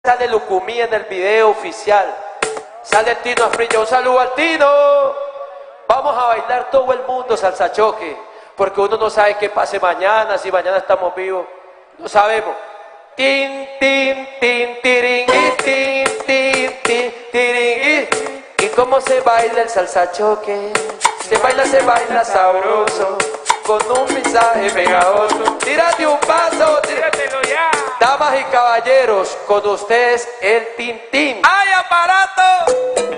Sale Lucumí en el video oficial. Sale Tino Afrilla. Un saludo al Tino. Vamos a bailar todo el mundo salsa choque, porque uno no sabe qué pase mañana, si mañana estamos vivos. No sabemos. Tin, tin, tin, tiringui, tin, tin, tin, tiringui. ¿Y cómo se baila el salsa choque? Se baila sabroso, con un mensaje pegajoso. Tírate un paso, Tíratelo ya. damas y caballeros, con ustedes el Tintín. ¡Ay, aparato!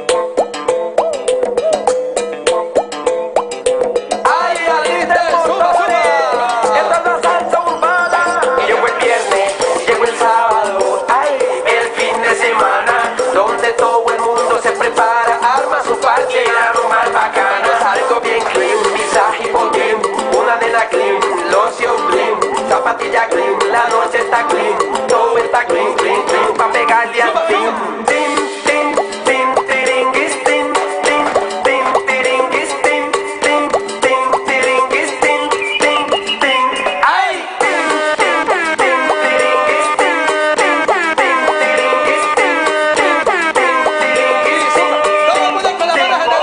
¡Ay, aliste! ¡Suba, suba! Esta es la salsa urbana. Y llegó el viernes, llegó el sábado, ay, el fin de semana, donde todo el mundo se prepara, arma su parche y algo más bacano. Es algo bien clean, visaje clean, una nena clean, loción clean, zapatilla clean, la noche está clean, todo está clean, clean, clean, pa' pegarle al fin. Tin, tin, tin, tiringuis, tin, tin, tin, tiringuis, tin, tin, tin, tiringuis, tin, tin, tin. ¡Ay! Tin, tin, tin, tiringuis, tin, tin, tin, tiringuis, tin, tin, tin, tiringuis, tin. Todo el mundo con las manos en el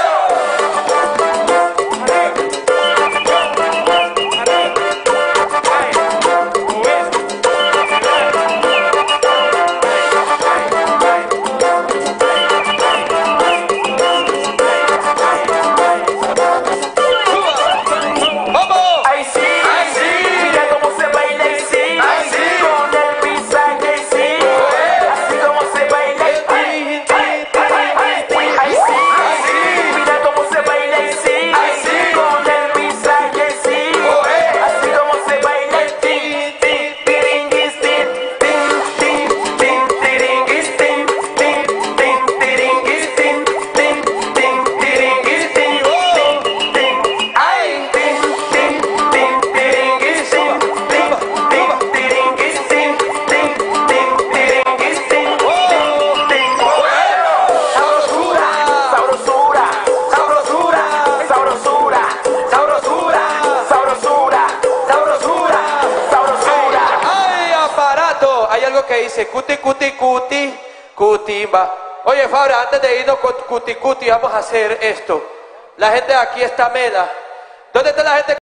Hay algo que dice cuti, cuti, cuti, cutimba. Oye, Fabra, antes de irnos con cuti, cuti, vamos a hacer esto. La gente de aquí está mela. ¿Dónde está la gente?